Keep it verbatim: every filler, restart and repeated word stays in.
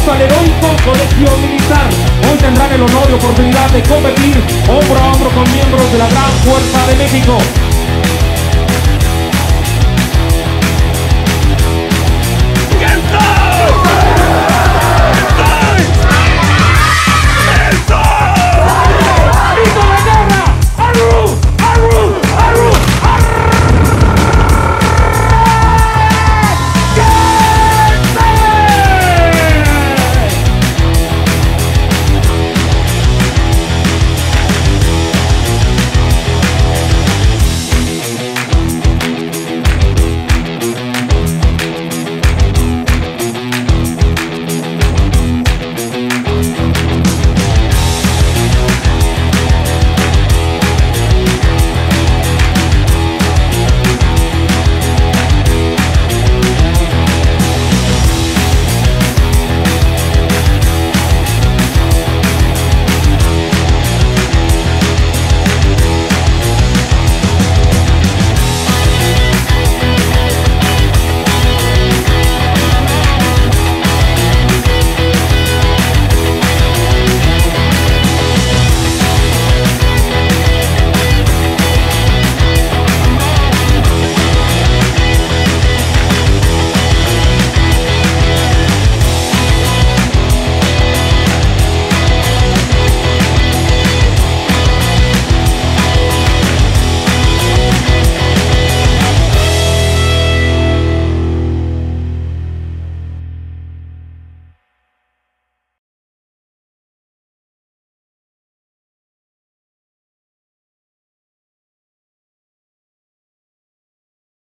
perteneciendo al heroico Colegio Militar. Hoy tendrán el honor y oportunidad de competir hombro a hombro con miembros de la Gran Fuerza de México.